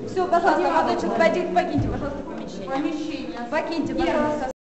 Все, пожалуйста, молодой человек, покиньте, пожалуйста, помещение. Помещение. Покиньте, пожалуйста.